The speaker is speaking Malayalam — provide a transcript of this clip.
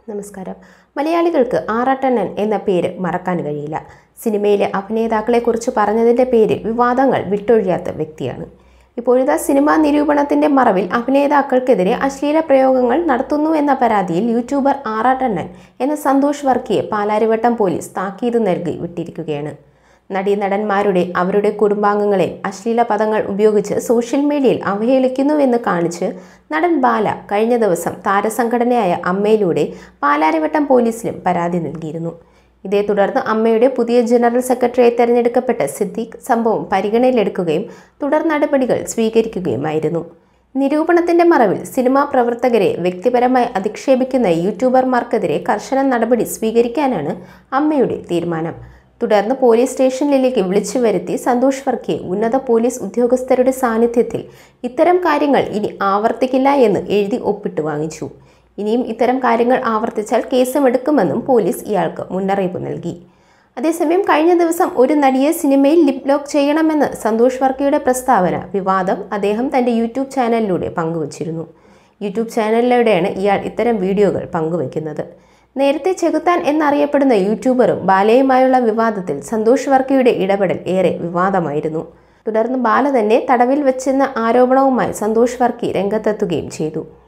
നമസ്കാരം. മലയാളികൾക്ക് ആറാട്ടണ്ണൻ എന്ന പേര് മറക്കാൻ കഴിയില്ല. സിനിമയിലെ അഭിനേതാക്കളെക്കുറിച്ച് പറഞ്ഞതിൻ്റെ പേരിൽ വിവാദങ്ങൾ വിട്ടൊഴിയാത്ത വ്യക്തിയാണ്. ഇപ്പോഴത്തെ സിനിമാ നിരൂപണത്തിൻ്റെ മറവിൽ അഭിനേതാക്കൾക്കെതിരെ അശ്ലീല പ്രയോഗങ്ങൾ നടത്തുന്നു എന്ന പരാതിയിൽ യൂട്യൂബർ ആറാട്ടണ്ണൻ എന്ന സന്തോഷ് വർക്കിയെ പാലാരിവട്ടം പോലീസ് താക്കീത് നൽകി വിട്ടിരിക്കുകയാണ്. നടീനടന്മാരുടെ അവരുടെ കുടുംബാംഗങ്ങളെ അശ്ലീല പദങ്ങൾ ഉപയോഗിച്ച് സോഷ്യൽ മീഡിയയിൽ അവഹേളിക്കുന്നുവെന്ന് കാണിച്ച് നടൻ ബാല കഴിഞ്ഞ ദിവസം താരസംഘടനയായ അമ്മയിലൂടെ പാലാരിവട്ടം പോലീസിലും പരാതി നൽകിയിരുന്നു. ഇതേ തുടർന്ന് അമ്മയുടെ പുതിയ ജനറൽ സെക്രട്ടറിയായി തെരഞ്ഞെടുക്കപ്പെട്ട സിദ്ദീഖ് സംഭവം പരിഗണനയിലെടുക്കുകയും തുടർ നടപടികൾ സ്വീകരിക്കുകയുമായിരുന്നു. നിരൂപണത്തിന്റെ മറവിൽ സിനിമാ പ്രവർത്തകരെ വ്യക്തിപരമായി അധിക്ഷേപിക്കുന്ന യൂട്യൂബർമാർക്കെതിരെ കർശന നടപടി സ്വീകരിക്കാനാണ് അമ്മയുടെ തീരുമാനം. തുടർന്ന് പോലീസ് സ്റ്റേഷനിലേക്ക് വിളിച്ചു വരുത്തി സന്തോഷ് വർക്കിയെ ഉന്നത പോലീസ് ഉദ്യോഗസ്ഥരുടെ സാന്നിധ്യത്തിൽ ഇത്തരം കാര്യങ്ങൾ ഇനി ആവർത്തിക്കില്ല എന്ന് എഴുതി ഒപ്പിട്ട് വാങ്ങിച്ചു. ഇനിയും ഇത്തരം കാര്യങ്ങൾ ആവർത്തിച്ചാൽ കേസുമെടുക്കുമെന്നും പോലീസ് ഇയാൾക്ക് മുന്നറിയിപ്പ് നൽകി. അതേസമയം കഴിഞ്ഞ ദിവസം ഒരു നടിയെ സിനിമയിൽ ലിപ് ലോക്ക് ചെയ്യണമെന്ന് സന്തോഷ് വർക്കിയുടെ പ്രസ്താവന വിവാദം അദ്ദേഹം തൻ്റെ യൂട്യൂബ് ചാനലിലൂടെ പങ്കുവച്ചിരുന്നു. യൂട്യൂബ് ചാനലിലൂടെയാണ് ഇയാൾ ഇത്തരം വീഡിയോകൾ പങ്കുവയ്ക്കുന്നത്. നേരത്തെ ചെകുത്താൻ എന്നറിയപ്പെടുന്ന യൂട്യൂബറും ബാലയുമായുള്ള വിവാദത്തിൽ സന്തോഷ് വർക്കിയുടെ ഇടപെടൽ ഏറെ വിവാദമായിരുന്നു. തുടർന്ന് ബാല തന്നെ തടവിൽ വെച്ചെന്ന ആരോപണവുമായി സന്തോഷ് വർക്കി രംഗത്തെത്തുകയും ചെയ്തു.